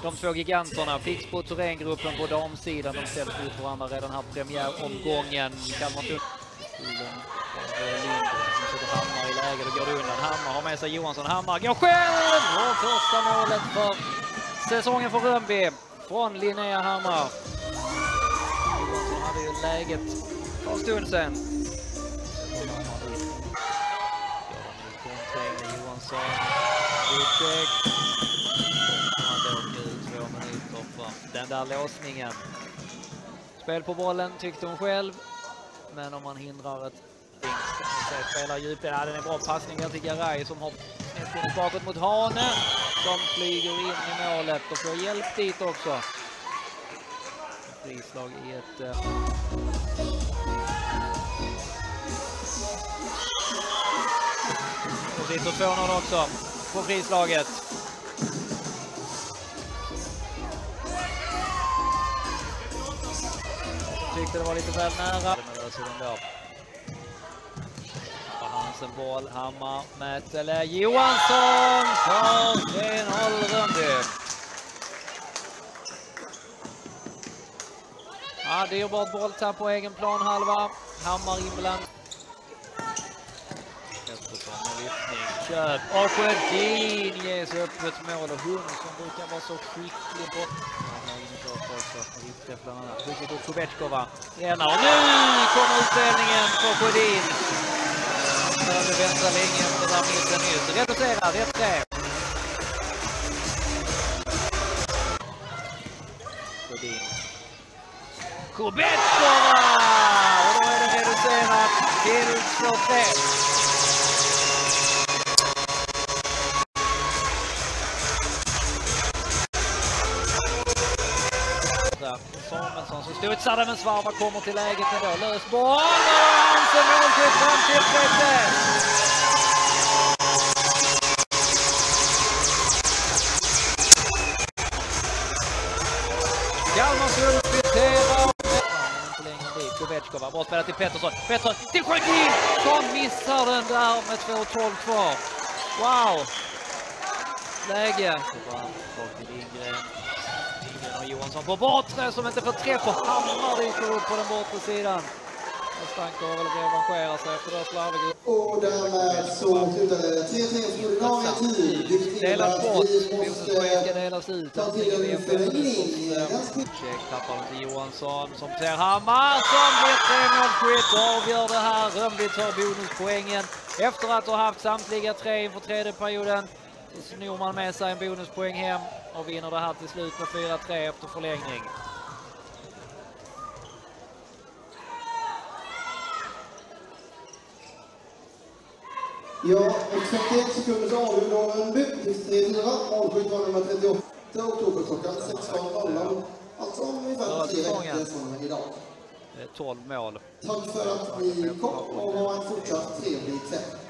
De två giganterna, Pixbo och Thorengruppen på damsidan, de ställs ut varandra redan här premiäromgången. Kalmarsund Lindgren som sätter Hammar i läge, då går det undan. Hammar har med sig Johansson, Hammar går själv! Och första målet för säsongen för Rönnby från Linnea Hammar. Johansson hade ju läget för en stund sedan. Johansson, Budcheck. Han låg ut 2 minuter för den där låsningen. Spel på bollen tyckte hon själv. Men om man hindrar ett spelar djupt, ja, den är bra passning ner till Garay som har ett bakåt mot Hane som flyger in i målet och får hjälp dit också. Frislag i ett och sitter 2-0 också på frislaget. Tyckte det var lite väl nära. Hansen boll, Hammar, Mätele, Johansson för 3-0 Rönnby. Ja, det är bort bolltapp på egen plan halva. Hammar inbland. Pettersson med lyftning. Köp. Och Sjödin ges öppet mål och hon som brukar vara så skicklig på. Skjutit upp Kubetskova. Renar. Och nu kommer utställningen på Sjödin. Behöver vänta länge efter där mitten nyss. Reducerar, 1-3. Sjödin. Kubetskova! Och då är det reducerat till 2-3. Samuelsson som studsade, men Svarva kommer till läget med då. Lös boll och Hansen målskytt fram till 30. Kalmarsund kvitterar. Inte längre dit. Kubetskova. Bra spelat till Pettersson. Pettersson till Sjödin som missar den där med 2-12 kvar. Wow! Läge. Och Johansson på bortre som inte får träff och Hammar dyker upp på den bortre sidan. Och Stanko väl revanscherar sig efter det slarvigt. Och därmed så slutade 3-3 för ordinarie tid. Delat bort. Bonuspoäng ska delas ut. Check tappar den till Johansson som ser Hammar som blir 3-0-skytt och avgör det här. Rönnby tar bonuspoängen efter att ha haft samtliga 3 inför tredje perioden. Så snor man med sig en bonuspoäng hem och vinner det här till slut med 4-3 efter förlängning. Ja, 51 sekunders avgjord Rönnby till 3-4. Målskytt var nummer 38 oktober klockan 16.00. Alltså ungefär 3 veckor från idag. 12 mål. Tack för att ni kom och ha en fortsatt trevlig kväll.